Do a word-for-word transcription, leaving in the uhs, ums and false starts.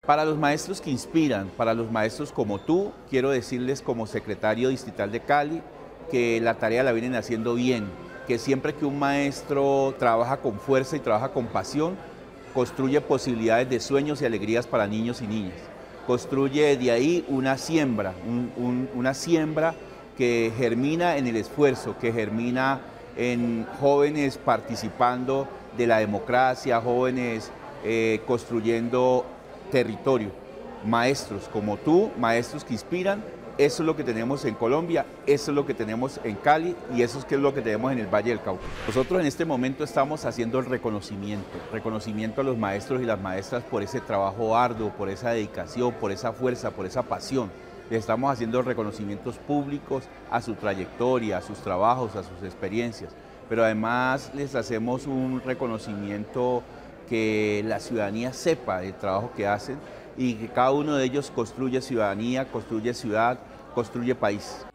Para los maestros que inspiran, para los maestros como tú, quiero decirles como secretario distrital de Cali que la tarea la vienen haciendo bien, que siempre que un maestro trabaja con fuerza y trabaja con pasión, construye posibilidades de sueños y alegrías para niños y niñas. Construye de ahí una siembra, un, un, una siembra que germina en el esfuerzo, que germina en jóvenes participando de la democracia, jóvenes eh, construyendo territorio. Maestros como tú, maestros que inspiran, eso es lo que tenemos en Colombia, eso es lo que tenemos en Cali y eso es lo que tenemos en el Valle del Cauca. Nosotros en este momento estamos haciendo el reconocimiento, reconocimiento a los maestros y las maestras por ese trabajo arduo, por esa dedicación, por esa fuerza, por esa pasión. Les estamos haciendo reconocimientos públicos a su trayectoria, a sus trabajos, a sus experiencias, pero además les hacemos un reconocimiento que la ciudadanía sepa del trabajo que hacen y que cada uno de ellos construye ciudadanía, construye ciudad, construye país.